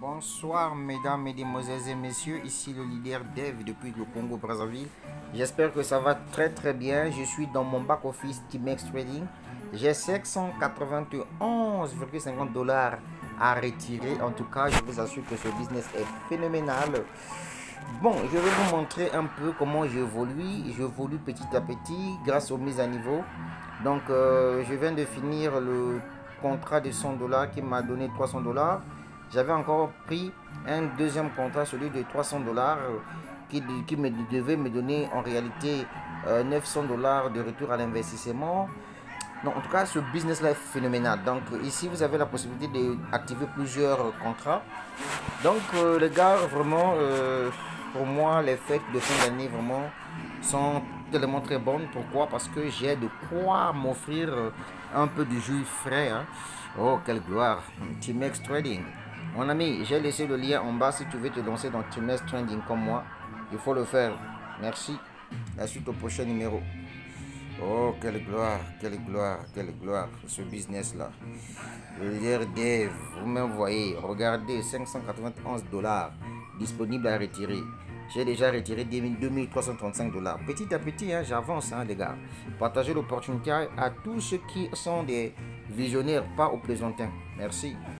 Bonsoir mesdames, mesdemoiselles et messieurs, ici le leader Dev depuis le Congo Brazzaville. J'espère que ça va très bien. Je suis dans mon back office Timex Trading. J'ai 591,50 dollars à retirer. En tout cas, je vous assure que ce business est phénoménal. Bon, je vais vous montrer un peu comment j'évolue. J'évolue petit à petit grâce aux mises à niveau. Donc, je viens de finir le contrat de 100 dollars qui m'a donné 300 dollars. J'avais encore pris un deuxième contrat, celui de 300 dollars, qui devait me donner en réalité 900 dollars de retour à l'investissement. Donc, en tout cas, ce business-là est phénoménal. Donc, ici, vous avez la possibilité d'activer plusieurs contrats. Donc, les gars, vraiment, pour moi, les fêtes de fin d'année, vraiment, sont tellement très bonnes. Pourquoi? Parce que j'ai de quoi m'offrir un peu de jus frais. Hein. Oh, quelle gloire! Timex Trading. Mon ami, j'ai laissé le lien en bas si tu veux te lancer dans Timex Trading comme moi. Il faut le faire. Merci. La suite au prochain numéro. Oh, quelle gloire, ce business-là. Le leader Dev, vous me voyez, regardez, 591 dollars disponibles à retirer. J'ai déjà retiré 2335 dollars. Petit à petit, hein, j'avance, hein, les gars. Partagez l'opportunité à tous ceux qui sont des visionnaires, pas aux plaisantins. Merci.